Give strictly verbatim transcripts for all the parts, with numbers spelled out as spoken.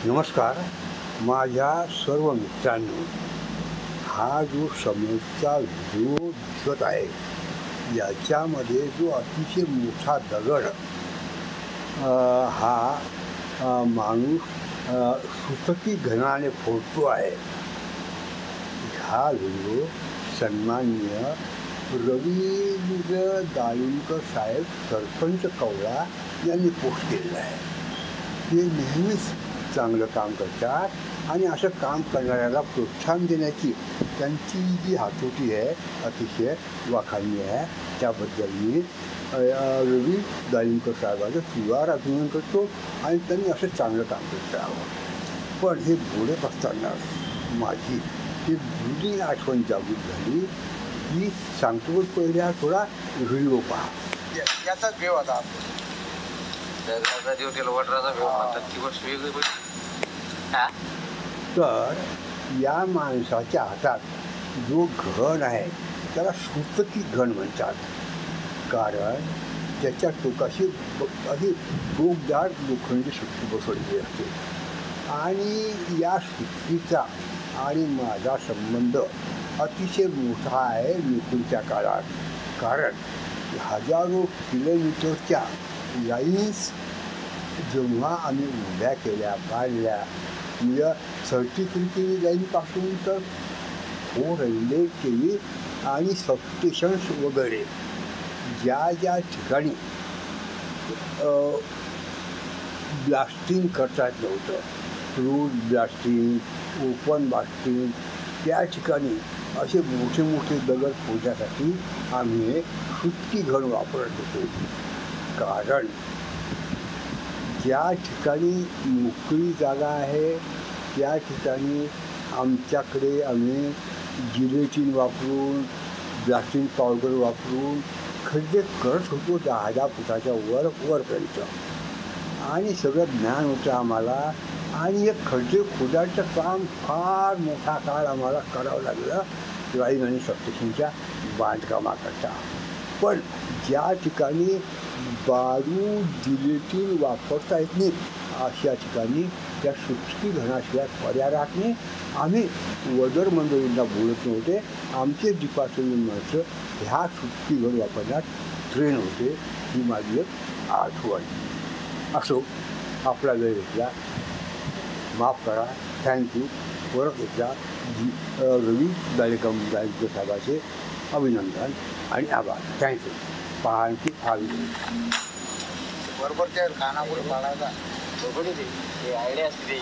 नमस्कार. माझ्या सर्व मित्रांनो, हा जो समोरचा व्हिडिओ दिसत आहे याच्यामध्ये जो अतिशय मोठा दगड अ, हा अ, माणूस अ, सुसकी घनाने फोडतो आहे. हा व्हिडिओ सन्माननीय रवींद्र दाळिंकर साहेब सरपंच कवळा यांनी पोस्ट केलेलं आहे. ते नेहमीच चांगलं काम करतात आणि असं काम करणाऱ्याला प्रोत्साहन देण्याची त्यांची जी हातोटी आहे अतिशय वाखाणणी आहे. त्याबद्दल मी रवी दाळिंकर साहेबांचं सुवार अभिनंदन करतो आणि त्यांनी असं चांगलं काम करत राहावं. पण हे बोलत असताना माझी ही जुनी आठवण जागृत झाली की सांगतो पहिल्या थोडा व्हिडिओ पहा. याचाच भेव आता तर या माणसाच्या हातात जो घन आहे त्याला सुतकी घन म्हणतात, कारण त्याच्या टोकाशी अशी टोकदार लोखंडी सुटकी बसवलेली असते. आणि या सुटकीचा आणि माझा संबंध अतिशय मोठा आहे नोकरीच्या काळात, कारण हजारो किलोमीटरच्या लाईन्स जेव्हा आम्ही उभ्या केल्या बांधल्या, म्हणजे सर्टिफिकेट केली लाईनपासून तर फोर रेल्वे केली आणि सबस्टेशन्स वगैरे ज्या ज्या ठिकाणी ब्लास्टिंग करता येत नव्हतं, क्रूज ब्लास्टिंग, ओपन ब्लास्टिंग, त्या ठिकाणी असे मोठे मोठे दगड फोडण्यासाठी आम्ही सुटकी घन वापरत होतो. कारण ज्या ठिकाणी मोकळी जागा आहे त्या ठिकाणी आमच्याकडे आम्ही जिलेटिन वापरून ब्लास्टिंग पावडर वापरून खड्डे करत होतो दहा दहा फुटाच्या वर वरपर्यंत. आणि सगळं ज्ञान होतं आम्हाला आणि हे खड्डे खोदायचं काम फार मोठा काळ आम्हाला करावं लागलं लाईन आणि सबस्टेशनच्या बांधकामाकरता. पण ज्या ठिकाणी बारू जिलेटिन वापरता येत नाही अशा ठिकाणी त्या सुटकी घनाशिवाय पर्याय राहत नाही. आम्ही वदर मंडळींना बोलत नव्हते, आमचे डिपार्टमेंट माणसं ह्या सुटकी घन वापरण्यात ट्रेन होते. ही माझी एक आठवण. असो, आपला वेळ घेतला माफ करा, थँक्यू. परत एकदा जी रवी दाळिंकर दाळिंकर साहेबाचे अभिनंदन आणि आभार. थँक्यू. पहा आणखी हा व्हिडिओ बरोबर त्या कानापुढे पाडायचा आयडिया असते.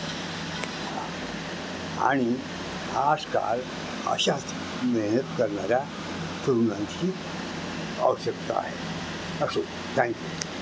आणि आजकाल अशाच मेहनत करणाऱ्या तरुणांची आवश्यकता आहे. असो, थँक्यू.